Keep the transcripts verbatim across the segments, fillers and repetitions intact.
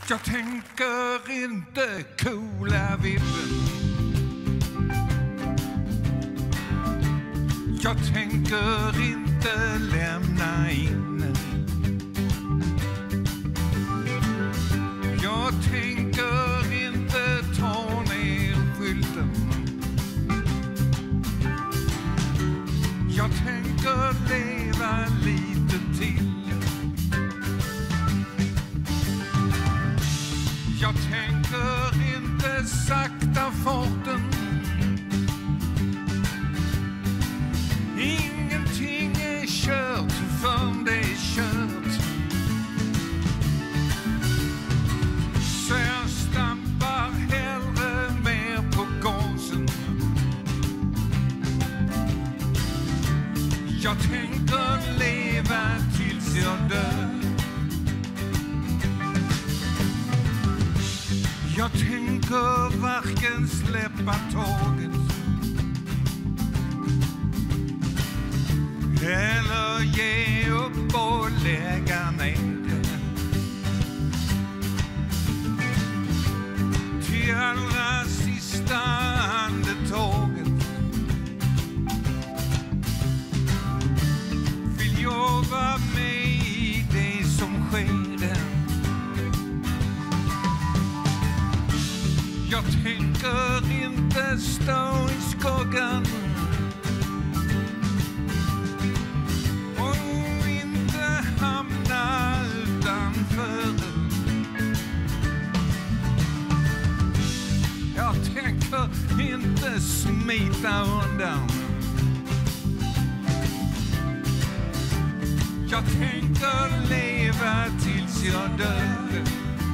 Jag tänker inte coola vibben. Jag tänker inte lämna in. Jag tänker inte ta ner skylten. Jag tänker leva lite till. Jag tänker inte sakta farten. Ingenting är kört förrän det är kört. Så jag stampar hellre mer på gasen. Jag tänker leva tills jag dör. Jag tänker varken släppa taget eller ge upp och lägga ner. Till allra sista andetaget vill jag vara med i det som sker. Jag tänker inte stå i skuggan och inte hamna utanför. Jag tänker inte smita undan. Jag tänker leva tills jag dör.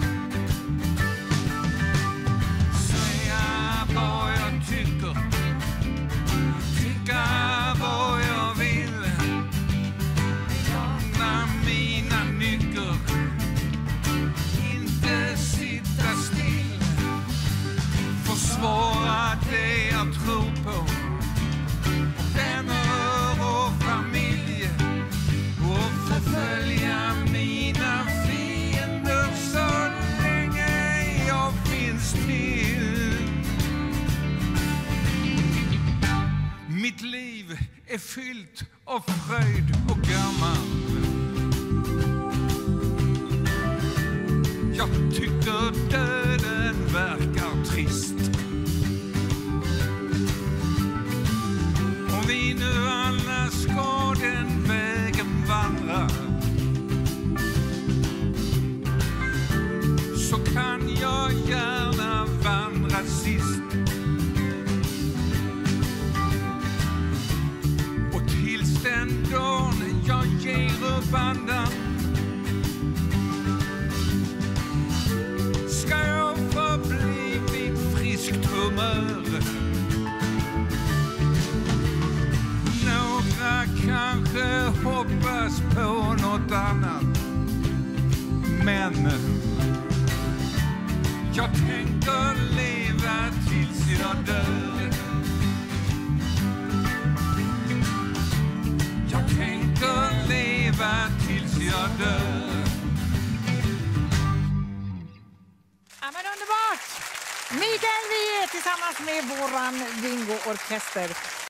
Svåra det jag tror på, vänner och familj, och förfölja mina fiender så länge jag finns till. Mitt liv är fyllt av fröjd och gammal. Jag tycker döden verkar trist. Om vi nu alla ska den vägen vandra, så kan jag gärna vandra sist. Och tills den dagen jag ger upp andan, ska jag förbli vid friskt humör. Några kanske hoppas på något annat, men jag tänker leva tills jag dör. Jag tänker leva tills jag dör. Ja, men underbart! Mikael Wiehe tillsammans med våran Dingo-orkester.